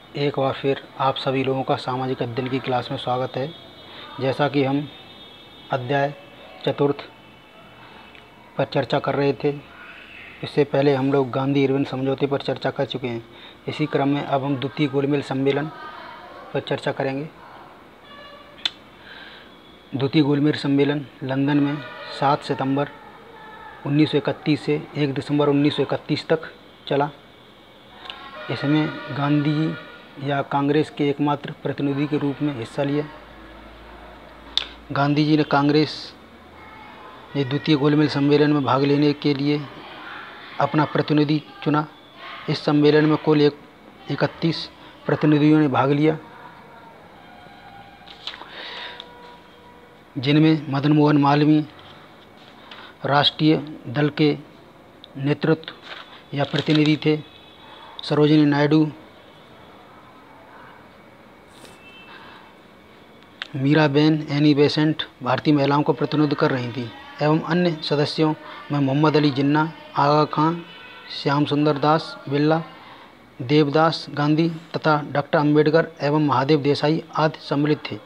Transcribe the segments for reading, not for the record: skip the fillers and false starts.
एक बार फिर आप सभी लोगों का सामाजिक अध्ययन की क्लास में स्वागत है। जैसा कि हम अध्याय चतुर्थ पर चर्चा कर रहे थे, इससे पहले हम लोग गांधी इरविन समझौते पर चर्चा कर चुके हैं। इसी क्रम में अब हम द्वितीय गोलमेज सम्मेलन पर चर्चा करेंगे। द्वितीय गोलमेज सम्मेलन लंदन में 7 सितंबर 1931 से 1 दिसंबर 1931 तक चला। इसमें गांधी जी या कांग्रेस के एकमात्र प्रतिनिधि के रूप में हिस्सा लिया। गांधी जी ने कांग्रेस ने द्वितीय गोलमेज सम्मेलन में भाग लेने के लिए अपना प्रतिनिधि चुना। इस सम्मेलन में कुल 31 प्रतिनिधियों ने भाग लिया, जिनमें मदन मोहन मालवीय राष्ट्रीय दल के नेतृत्व या प्रतिनिधि थे। सरोजिनी नायडू, मीराबेन, एनी बेसेंट भारतीय महिलाओं को प्रतिनिधित्व कर रही थी एवं अन्य सदस्यों में मोहम्मद अली जिन्ना, आगा खां, श्याम सुंदर दास बिरला, देवदास गांधी तथा डॉक्टर अंबेडकर एवं महादेव देसाई आदि सम्मिलित थे।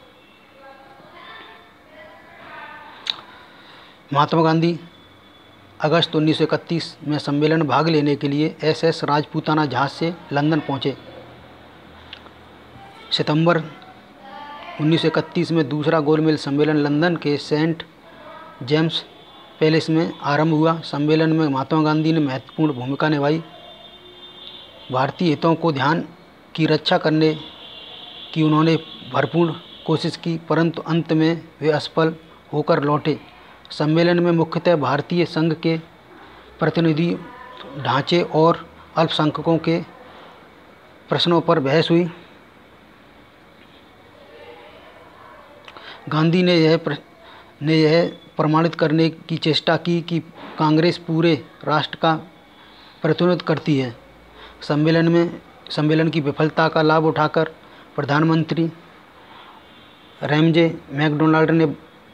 महात्मा गांधी अगस्त 1931 में सम्मेलन में भाग लेने के लिए SS राजपूताना जहाज से लंदन पहुंचे। सितंबर 1931 में दूसरा गोलमेज सम्मेलन लंदन के सेंट जेम्स पैलेस में आरंभ हुआ। सम्मेलन में महात्मा गांधी ने महत्वपूर्ण भूमिका निभाई। भारतीय हितों को ध्यान की रक्षा करने की उन्होंने भरपूर कोशिश की, परंतु अंत में वे असफल होकर लौटे। सम्मेलन में मुख्यतः भारतीय संघ के प्रतिनिधि ढांचे और अल्पसंख्यकों के प्रश्नों पर बहस हुई। गांधी ने यह प्रमाणित करने की चेष्टा की कि कांग्रेस पूरे राष्ट्र का प्रतिनिधित्व करती है। सम्मेलन की विफलता का लाभ उठाकर प्रधानमंत्री रैमजे मैकडोनाल्ड ने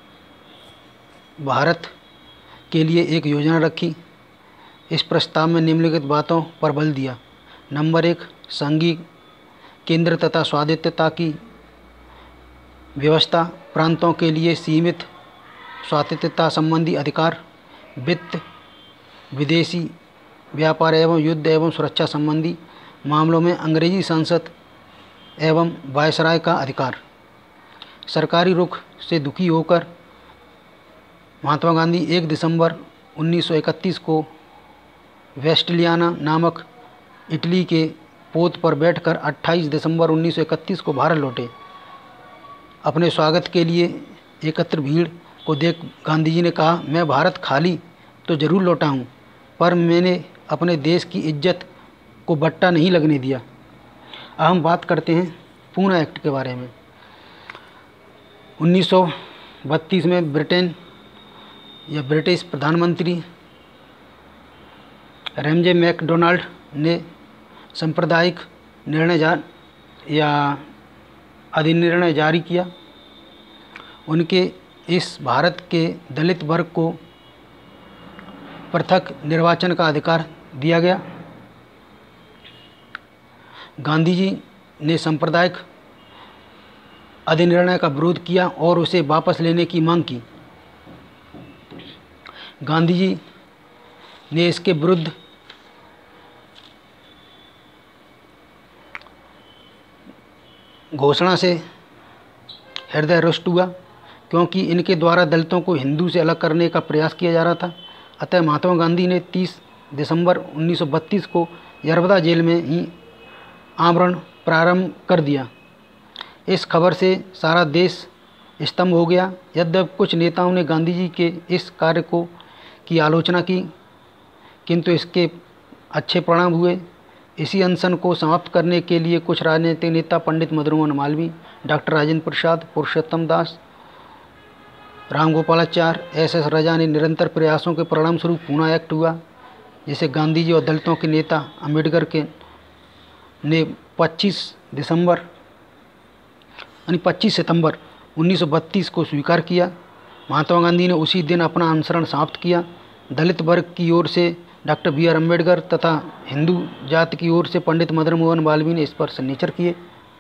भारत के लिए एक योजना रखी। इस प्रस्ताव में निम्नलिखित बातों पर बल दिया। नंबर 1, संघीय केंद्र तथा स्वायत्तता की व्यवस्था, प्रांतों के लिए सीमित स्वायत्तता संबंधी अधिकार, वित्त, विदेशी व्यापार एवं युद्ध एवं सुरक्षा संबंधी मामलों में अंग्रेजी संसद एवं वायसराय का अधिकार। सरकारी रुख से दुखी होकर महात्मा गांधी 1 दिसंबर 1931 को वेस्टलियाना नामक इटली के पोत पर बैठकर 28 दिसंबर 1931 को भारत लौटे। अपने स्वागत के लिए एकत्र भीड़ को देख गांधी जी ने कहा, मैं भारत खाली तो जरूर लौटा हूँ, पर मैंने अपने देश की इज्जत को बट्टा नहीं लगने दिया। अब हम बात करते हैं पूना एक्ट के बारे में। 1932 में ब्रिटिश प्रधानमंत्री रैमजे मैकडोनाल्ड ने सांप्रदायिक अधिनिर्णय जारी किया। उनके इस भारत के दलित वर्ग को पृथक निर्वाचन का अधिकार दिया गया। गांधी जी ने सांप्रदायिक अधिनिर्णय का विरोध किया और उसे वापस लेने की मांग की। गांधी जी ने इसके विरुद्ध घोषणा से हृदय रुष्ट हुआ, क्योंकि इनके द्वारा दलितों को हिंदू से अलग करने का प्रयास किया जा रहा था। अतः महात्मा गांधी ने 30 दिसंबर 1932 को यरवदा जेल में ही आमरण प्रारंभ कर दिया। इस खबर से सारा देश स्तंभ हो गया। यद्यपि कुछ नेताओं ने गांधी जी के इस कार्य की आलोचना की, किंतु इसके अच्छे परिणाम हुए। इसी अनशन को समाप्त करने के लिए कुछ राजनीतिक नेता पंडित मदन मोहन मालवीय, डॉक्टर राजेंद्र प्रसाद, पुरुषोत्तम दास, रामगोपालाचार्य, SS रजा ने निरंतर प्रयासों के परिणाम स्वरूप पूना एक्ट हुआ, जिसे गांधी जी और दलितों के नेता अंबेडकर ने 25 सितंबर 1932 को स्वीकार किया। महात्मा गांधी ने उसी दिन अपना अनशन समाप्त किया। दलित वर्ग की ओर से डॉक्टर बी आर अम्बेडकर तथा हिंदू जाति की ओर से पंडित मदन मोहन मालवीय ने इस पर सिग्नेचर किए।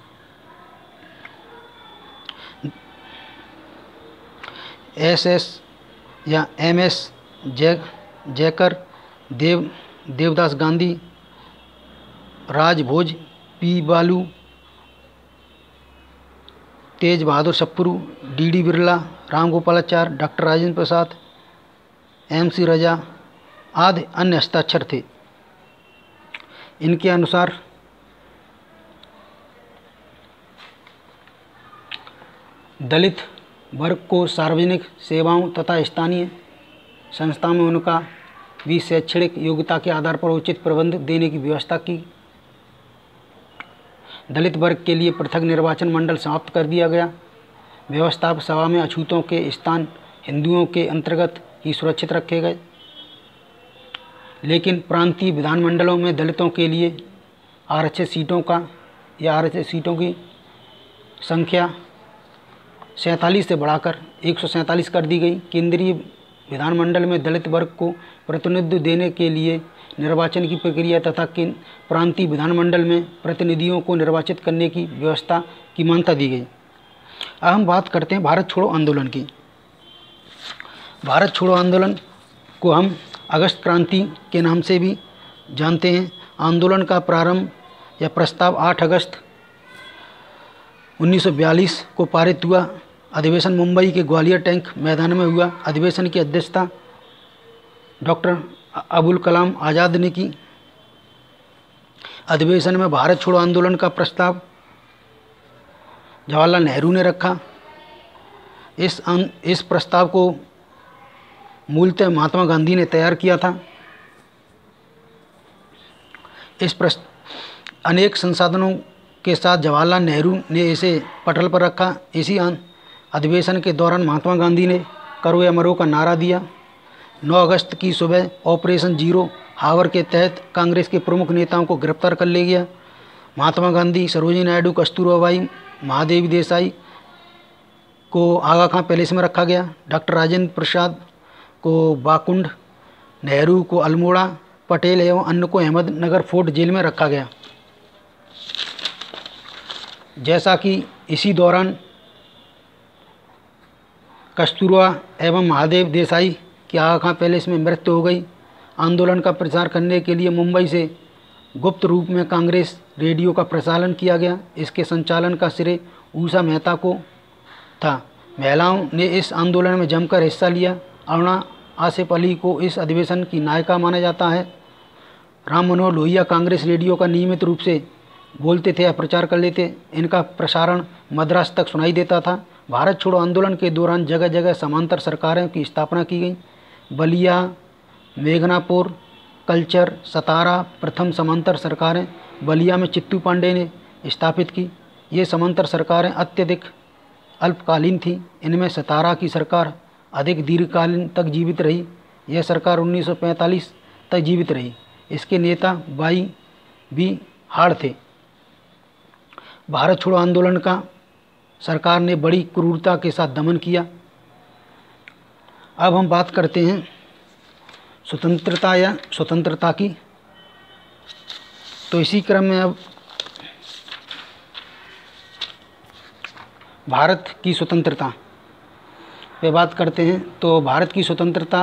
SS या MS Jayakar, Devdas Gandhi, Rajbhoj, P Baloo, Tej Bahadur Sapru, DD Birla, Ram Gopalacharya, doctor Rajendra Prasad, MC Raza आदि अन्य हस्ताक्षर थे। इनके अनुसार दलित वर्ग को सार्वजनिक सेवाओं तथा स्थानीय संस्थाओं में उनका भी शैक्षणिक योग्यता के आधार पर उचित प्रबंध देने की व्यवस्था की। दलित वर्ग के लिए पृथक निर्वाचन मंडल समाप्त कर दिया गया। व्यवस्थापक सभा में अछूतों के स्थान हिंदुओं के अंतर्गत ही सुरक्षित रखे गए, लेकिन प्रांतीय विधानमंडलों में दलितों के लिए आरक्षित सीटों की संख्या 47 से बढ़ाकर 147 कर दी गई। केंद्रीय विधानमंडल में दलित वर्ग को प्रतिनिधित्व देने के लिए निर्वाचन की प्रक्रिया तथा प्रांतीय विधानमंडल में प्रतिनिधियों को निर्वाचित करने की व्यवस्था की मान्यता दी गई। अब हम बात करते हैं भारत छोड़ो आंदोलन की। भारत छोड़ो आंदोलन को हम अगस्त क्रांति के नाम से भी जानते हैं। आंदोलन का प्रारंभ या प्रस्ताव 8 अगस्त 1942 को पारित हुआ। अधिवेशन मुंबई के ग्वालियर टैंक मैदान में हुआ। अधिवेशन की अध्यक्षता डॉक्टर अबुल कलाम आज़ाद ने की। अधिवेशन में भारत छोड़ो आंदोलन का प्रस्ताव जवाहरलाल नेहरू ने रखा। इस प्रस्ताव को मूलतः महात्मा गांधी ने तैयार किया था। अनेक संसाधनों के साथ जवाहरलाल नेहरू ने इसे पटल पर रखा। इसी अधिवेशन के दौरान महात्मा गांधी ने करो या मरो का नारा दिया। 9 अगस्त की सुबह ऑपरेशन जीरो हावर के तहत कांग्रेस के प्रमुख नेताओं को गिरफ्तार कर लिया गया। महात्मा गांधी, सरोजिनी नायडू, कस्तूरबा बाई, महादेवी देसाई को आगा खां पैलेस में रखा गया। डॉक्टर राजेंद्र प्रसाद को बाकुंड, नेहरू को अल्मोड़ा, पटेल एवं अन्य को अहमदनगर फोर्ट जेल में रखा गया। जैसा कि इसी दौरान कस्तूरबा एवं महादेव देसाई की आगा खां पैलेस में मृत्यु हो गई। आंदोलन का प्रचार करने के लिए मुंबई से गुप्त रूप में कांग्रेस रेडियो का प्रचालन किया गया। इसके संचालन का श्रेय उषा मेहता को था। महिलाओं ने इस आंदोलन में जमकर हिस्सा लिया। अरुणा आसिफ अली को इस अधिवेशन की नायिका माना जाता है। राम मनोहर लोहिया कांग्रेस रेडियो का नियमित रूप से बोलते थे या प्रचार कर लेते। इनका प्रसारण मद्रास तक सुनाई देता था। भारत छोड़ो आंदोलन के दौरान जगह जगह समांतर सरकारों की स्थापना की गई। बलिया, मेघनापुर, कल्चर, सतारा प्रथम समांतर सरकारें बलिया में चित्तू पांडे ने स्थापित की। ये समांतर सरकारें अत्यधिक अल्पकालीन थीं। इनमें सतारा की सरकार अधिक दीर्घकालीन तक जीवित रही। यह सरकार 1945 तक जीवित रही। इसके नेता बाई बी हाड़ थे। भारत छोड़ो आंदोलन का सरकार ने बड़ी क्रूरता के साथ दमन किया। अब हम बात करते हैं स्वतंत्रता की। तो इसी क्रम में अब भारत की स्वतंत्रता पे बात करते हैं। तो भारत की स्वतंत्रता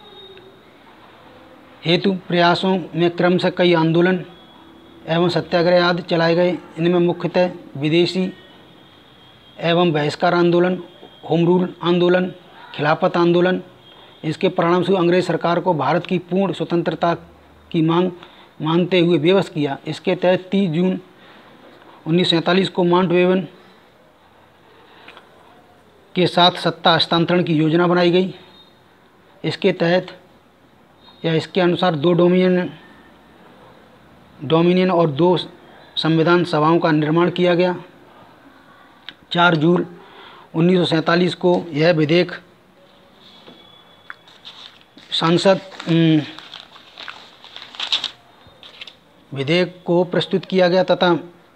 हेतु प्रयासों में क्रमशः कई आंदोलन एवं सत्याग्रह आदि चलाए गए। इनमें मुख्यतः विदेशी एवं बहिष्कार आंदोलन, होम रूल आंदोलन, खिलाफत आंदोलन। इसके परिणामस्वरूप अंग्रेज सरकार को भारत की पूर्ण स्वतंत्रता की मांग मानते हुए बेबस किया। इसके तहत 30 जून 1947 को माउंटबेटन के साथ सत्ता हस्तांतरण की योजना बनाई गई। इसके तहत या इसके अनुसार 2 डोमिनियन और 2 संविधान सभाओं का निर्माण किया गया। 4 जून 1947 को यह विधेयक संसद विधेयक को प्रस्तुत किया गया तथा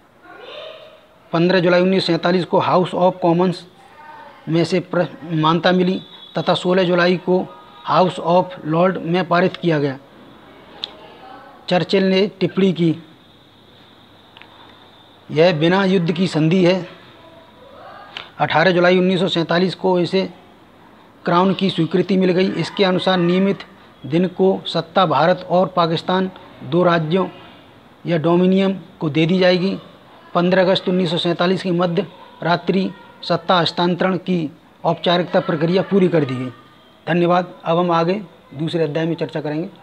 15 जुलाई 1947 को हाउस ऑफ कॉमन्स में से मान्यता मिली तथा 16 जुलाई को हाउस ऑफ लॉर्ड में पारित किया गया। चर्चिल ने टिप्पणी की, यह बिना युद्ध की संधि है। 18 जुलाई 1947 को इसे क्राउन की स्वीकृति मिल गई। इसके अनुसार नियमित दिन को सत्ता भारत और पाकिस्तान दो राज्यों या डोमिनियन को दे दी जाएगी। 15 अगस्त 1947 की मध्य रात्रि सत्ता हस्तांतरण की औपचारिकता प्रक्रिया पूरी कर दी गई। धन्यवाद। अब हम आगे दूसरे अध्याय में चर्चा करेंगे।